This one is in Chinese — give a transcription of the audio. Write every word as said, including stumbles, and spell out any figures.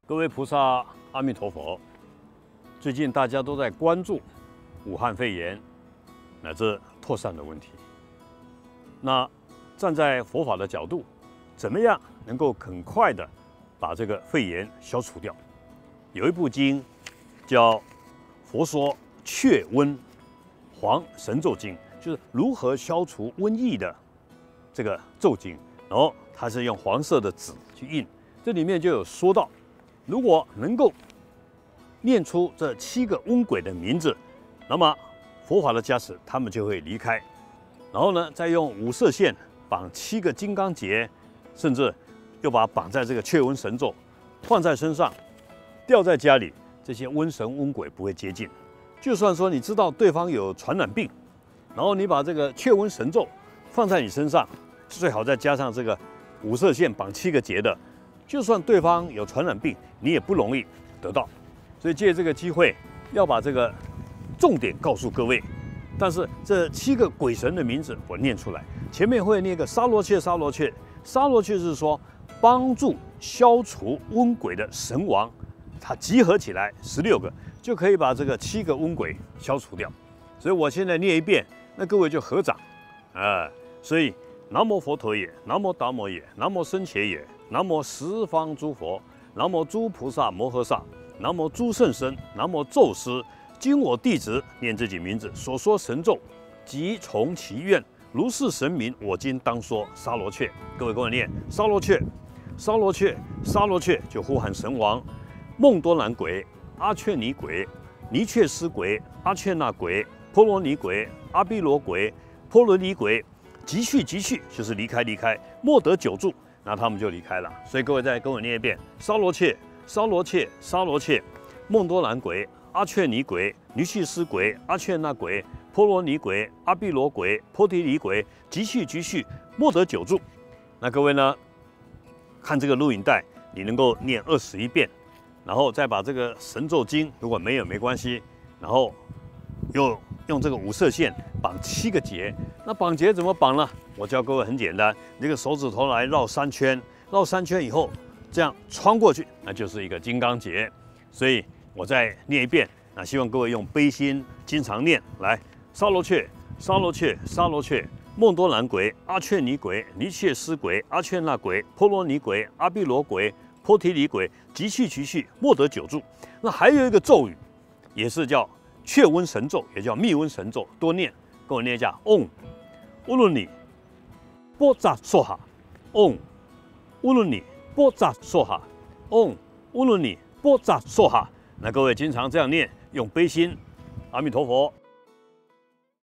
各位菩萨，阿弥陀佛。最近大家都在关注武汉肺炎乃至扩散的问题。那站在佛法的角度，怎么样能够很快的把这个肺炎消除掉？有一部经叫《佛说祛瘟黄神咒经》，就是如何消除瘟疫的这个咒经。然后它是用黄色的纸去印，这里面就有说到，如果能够念出这七个瘟鬼的名字，那么佛法的加持，他们就会离开。然后呢，再用五色线绑七个金刚结，甚至又把它绑在这个祛瘟神咒，放在身上，吊在家里，这些瘟神瘟鬼不会接近。就算说你知道对方有传染病，然后你把这个祛瘟神咒放在你身上，最好再加上这个五色线绑七个结的，就算对方有传染病，你也不容易得到。所以借这个机会，要把这个重点告诉各位。但是这七个鬼神的名字我念出来，前面会念个沙罗切，沙罗切，沙罗切是说帮助消除瘟鬼的神王，它集合起来十六个，就可以把这个七个瘟鬼消除掉。所以我现在念一遍，那各位就合掌，啊、呃，所以南无佛陀也，南无达摩也，南无僧伽也，南无十方诸佛，南无诸菩萨摩诃萨，南无诸圣僧，南无咒师。今我弟子念自己名字所说神咒，即从其愿，如是神明，我今当说沙罗切。各位跟我念沙罗切，沙罗切，沙罗切，就呼喊神王。梦多兰鬼、阿却尼鬼、尼却斯鬼、阿却那鬼、波罗尼鬼、阿毗罗鬼、波罗尼鬼，即去即去，就是离开离开，莫得久住，那他们就离开了。所以各位再跟我念一遍：沙罗切，沙罗切，沙罗切，梦多兰鬼、阿却尼鬼、尼去斯鬼、阿却那鬼、波罗尼鬼、阿毗罗鬼、波提尼鬼，即去即去，莫得久住。那各位呢，看这个录影带，你能够念二十一遍，然后再把这个神咒经，如果没有没关系，然后又用这个五色线绑七个结。那绑结怎么绑呢？我教各位很简单，这个手指头来绕三圈，绕三圈以后，这样穿过去，那就是一个金刚结。所以我再念一遍，那希望各位用悲心经常念来：沙罗切，沙罗切，沙罗切，梦多兰鬼、阿却尼鬼、尼却斯鬼、阿却那鬼、波罗尼鬼、阿毗罗鬼、波提尼鬼，即去即去，莫得久住。那还有一个咒语，也是叫祛瘟神咒，也叫密瘟神咒，多念，跟我念一下：嗡乌鲁尼波扎梭哈，嗡乌鲁尼波扎梭哈，嗡乌鲁尼波扎梭哈。那各位经常这样念，用悲心，阿弥陀佛。